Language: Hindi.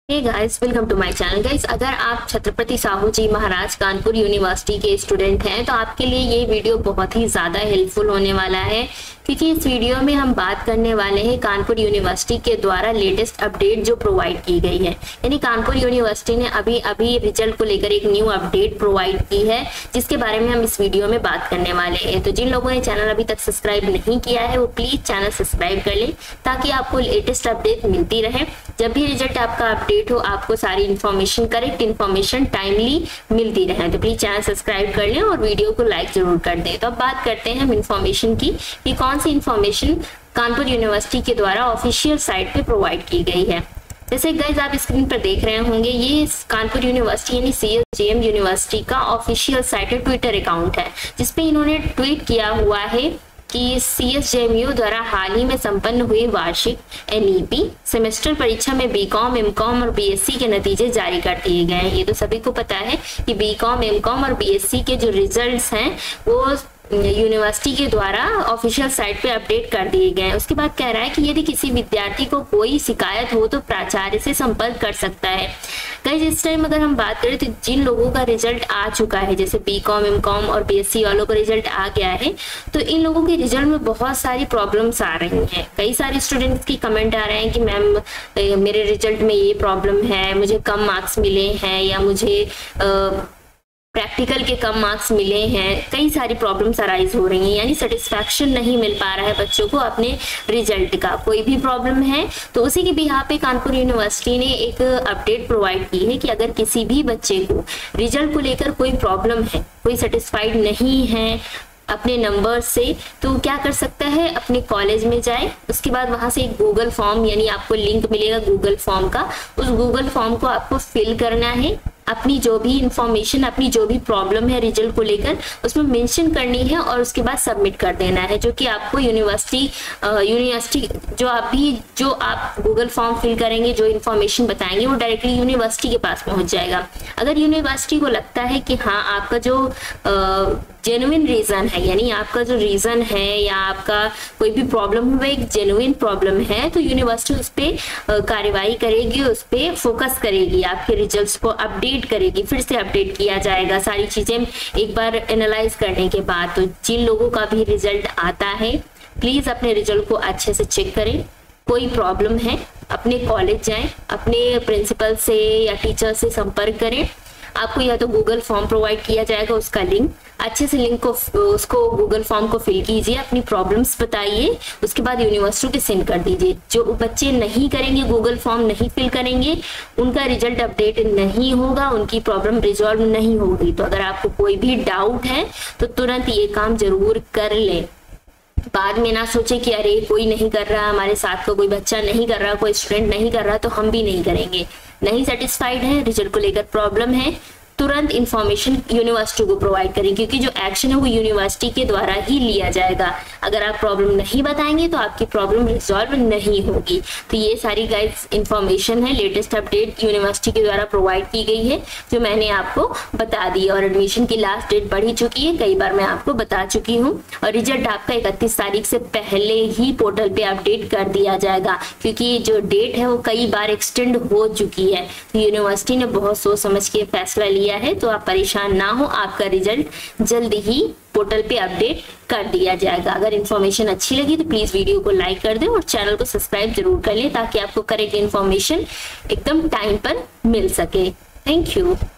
Hey guys, welcome to my channel. Guys, अगर आप छत्रपति साहू जी महाराज कानपुर यूनिवर्सिटी के स्टूडेंट हैं तो आपके लिए ये वीडियो बहुत ही ज़्यादा हेल्पफुल होने वाला है, क्योंकि इस वीडियो में हम बात करने वाले हैं कानपुर यूनिवर्सिटी के द्वारा लेटेस्ट अपडेट जो प्रोवाइड की गई है। यानी कानपुर यूनिवर्सिटी ने अभी रिजल्ट को लेकर एक न्यू अपडेट प्रोवाइड की है, जिसके बारे में हम इस वीडियो में बात करने वाले हैं। तो जिन लोगों ने चैनल अभी तक सब्सक्राइब नहीं किया है वो प्लीज चैनल सब्सक्राइब कर लें, ताकि आपको लेटेस्ट अपडेट मिलती रहे। जब भी रिजल्ट आपका अपडेट हो, आपको सारी इन्फॉर्मेशन, करेक्ट इन्फॉर्मेशन टाइमली मिलती रहे। तो प्लीज चैनल सब्सक्राइब कर लें और वीडियो को लाइक जरूर कर दें। तो अब बात करते हैं हम इन्फॉर्मेशन की कि कौन सी इन्फॉर्मेशन कानपुर यूनिवर्सिटी के द्वारा ऑफिशियल साइट पे प्रोवाइड की गई है। जैसे गाइस आप स्क्रीन पर देख रहे होंगे, ये कानपुर यूनिवर्सिटी यानी CSJM यूनिवर्सिटी का ऑफिशियल साइट है, ट्विटर अकाउंट है, जिसपे इन्होंने ट्वीट किया हुआ है कि CSJMU द्वारा हाल ही में संपन्न हुई वार्षिक NEP सेमेस्टर परीक्षा में BCom, MCom और BSc के नतीजे जारी कर दिए गए हैं। ये तो सभी को पता है कि BCom, MCom और BSc के जो रिजल्ट्स हैं वो यूनिवर्सिटी के द्वारा ऑफिशियल साइट पे अपडेट कर दिए गए हैं। उसके बाद कह रहा है कि यदि किसी विद्यार्थी को कोई शिकायत हो तो प्राचार्य से संपर्क कर सकता है। गाइस, इस टाइम अगर हम बात करें तो जिन लोगों का रिजल्ट आ चुका है, जैसे BCom, MCom और BSc वालों का रिजल्ट आ गया है, तो इन लोगों के रिजल्ट में बहुत सारी प्रॉब्लम्स आ रही हैं। कई सारे स्टूडेंट्स की कमेंट आ रहे हैं कि मैम मेरे रिजल्ट में ये प्रॉब्लम है, मुझे कम मार्क्स मिले हैं, या मुझे प्रैक्टिकल के कम मार्क्स मिले हैं। कई सारी प्रॉब्लम्स अराइज हो रही हैं, यानी सेटिस्फैक्शन नहीं मिल पा रहा है बच्चों को अपने रिजल्ट का। कोई भी प्रॉब्लम है तो उसी के बिहाफ पे कानपुर यूनिवर्सिटी ने एक अपडेट प्रोवाइड की है कि अगर किसी भी बच्चे को रिजल्ट को लेकर कोई प्रॉब्लम है, कोई सेटिस्फाइड नहीं है अपने नंबर से, तो क्या कर सकता है, अपने कॉलेज में जाए। उसके बाद वहां से एक गूगल फॉर्म, यानी आपको लिंक मिलेगा गूगल फॉर्म का, उस गूगल फॉर्म को आपको फिल करना है। अपनी जो भी इंफॉर्मेशन, अपनी जो भी प्रॉब्लम है रिजल्ट को लेकर, उसमें मेंशन करनी है और उसके बाद सबमिट कर देना है, जो कि आपको यूनिवर्सिटी जो आप गूगल फॉर्म फिल करेंगे, जो इन्फॉर्मेशन बताएंगे, वो डायरेक्टली यूनिवर्सिटी के पास पहुंच जाएगा। अगर यूनिवर्सिटी को लगता है कि हाँ आपका जो जेन्युइन रीजन है, यानी आपका जो रीजन है या आपका कोई भी प्रॉब्लम है एक जेन्युइन प्रॉब्लम है, तो यूनिवर्सिटी उस पर कार्यवाही करेगी, उस पर फोकस करेगी, आपके रिजल्ट्स को अपडेट करेगी, फिर से अपडेट किया जाएगा सारी चीजें एक बार एनालाइज करने के बाद। तो जिन लोगों का भी रिजल्ट आता है प्लीज अपने रिजल्ट को अच्छे से चेक करें। कोई प्रॉब्लम है अपने कॉलेज जाएं, अपने प्रिंसिपल से या टीचर से संपर्क करें। आपको या तो गूगल फॉर्म प्रोवाइड किया जाएगा, उसका लिंक, अच्छे से लिंक को उसको गूगल फॉर्म को फिल कीजिए, अपनी प्रॉब्लम्स बताइए, उसके बाद यूनिवर्सिटी को सेंड कर दीजिए। जो बच्चे नहीं करेंगे, गूगल फॉर्म नहीं फिल करेंगे, उनका रिजल्ट अपडेट नहीं होगा, उनकी प्रॉब्लम रिजॉल्व नहीं होगी। तो अगर आपको कोई भी डाउट है तो तुरंत ये काम जरूर कर लें। बाद में ना सोचे कि अरे कोई नहीं कर रहा, हमारे साथ का कोई बच्चा नहीं कर रहा, कोई स्टूडेंट नहीं कर रहा तो हम भी नहीं करेंगे। नहीं सेटिस्फाइड है, रिजल्ट को लेकर प्रॉब्लम है, तुरंत इंफॉर्मेशन यूनिवर्सिटी को प्रोवाइड करें, क्योंकि जो एक्शन है वो यूनिवर्सिटी के द्वारा ही लिया जाएगा। अगर आप प्रॉब्लम नहीं बताएंगे तो आपकी प्रॉब्लम रिजॉल्व नहीं होगी। तो ये सारी गाइड्स इंफॉर्मेशन है, लेटेस्ट अपडेट यूनिवर्सिटी के द्वारा प्रोवाइड की गई है, जो मैंने आपको बता दी। और एडमिशन की लास्ट डेट बढ़ ही चुकी है, कई बार मैं आपको बता चुकी हूँ, और रिजल्ट आपका 31 तारीख से पहले ही पोर्टल पे अपडेट कर दिया जाएगा, क्योंकि जो डेट है वो कई बार एक्सटेंड हो चुकी है। तो यूनिवर्सिटी ने बहुत सोच समझ के फैसला लिया है, तो आप परेशान ना हो, आपका रिजल्ट जल्दी ही पोर्टल पे अपडेट कर दिया जाएगा। अगर इन्फॉर्मेशन अच्छी लगी तो प्लीज वीडियो को लाइक कर दें और चैनल को सब्सक्राइब जरूर कर लें, ताकि आपको करेक्ट इन्फॉर्मेशन एकदम टाइम पर मिल सके। Thank you.